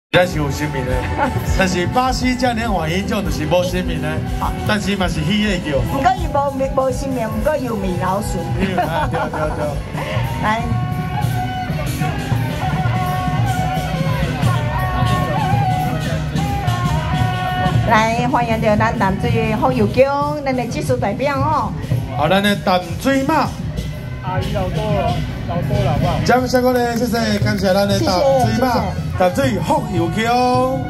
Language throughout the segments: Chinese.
咱是有生命的，但是巴西这年原因种就是无生命的，但是嘛是喜的叫。 不过伊无生命，不过有米老鼠。 对。 来。 来欢迎着咱淡水好友宫，咱的技术代表哦。 好，咱的淡水马。 阿姨老多了，好不好？ 掌声鼓励，谢谢，感谢咱的淡水马、淡水好友宫。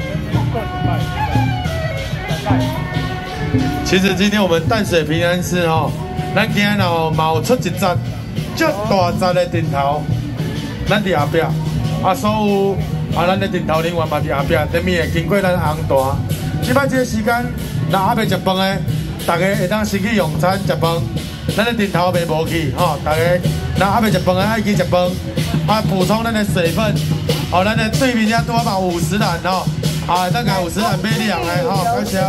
其实今天我们淡水平安市吼，咱今日哦冒出一扎足大扎的顶头，咱伫后壁所有咱的顶头人员嘛伫后壁，顶面会经过咱红单。 即摆这个时间，那还袂食饭的，大家会当先去用餐食饭。咱的顶头袂无去吼，大家那还袂食饭的爱去食饭，补充咱的水分。咱的对面遐多嘛50人吼，咱个50人买2个吼，感谢。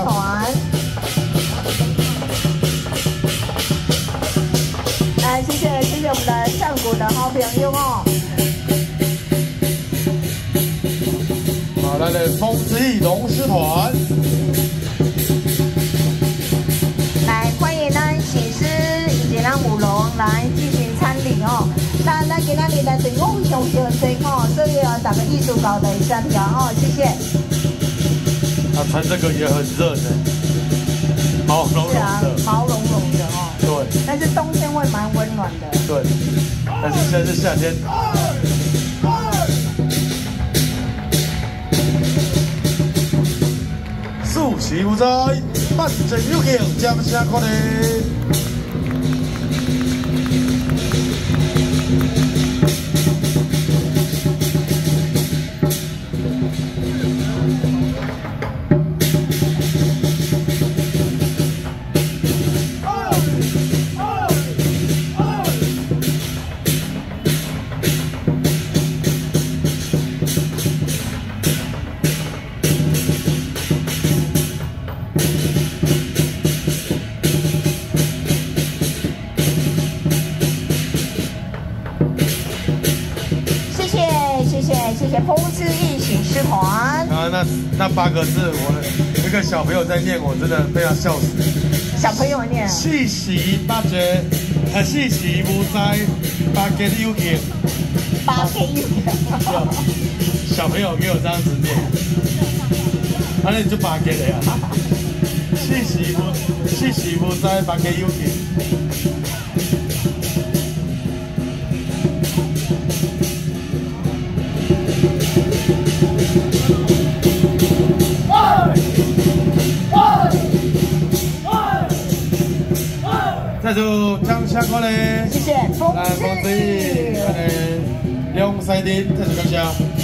来，谢谢我们的上古的好朋友哦。 咱的风之翼龙狮团， 来欢迎咱喜师以及咱舞龙来进行参礼哦。那咱今仔日的队伍上上多哦，所以大家艺术搞的协调哦，谢谢。 穿这个也很热的，毛茸茸的， 毛茸茸的哦。 对。 但是冬天会蛮温暖的。 对。但是现在是夏天。 舒适无灾，万众有情，掌声鼓励。 谢谢风之翼醒狮团。 那8个字，我一个小朋友在念，我真的被他笑死。 小朋友念。 四时八节，四时无灾，八节有情。 八节有情。 小朋友给我这样子念，那你就8节了呀。四时无灾，八节有情。 再就掌声鼓励， 谢谢风之翼， 两赛的，再就感谢。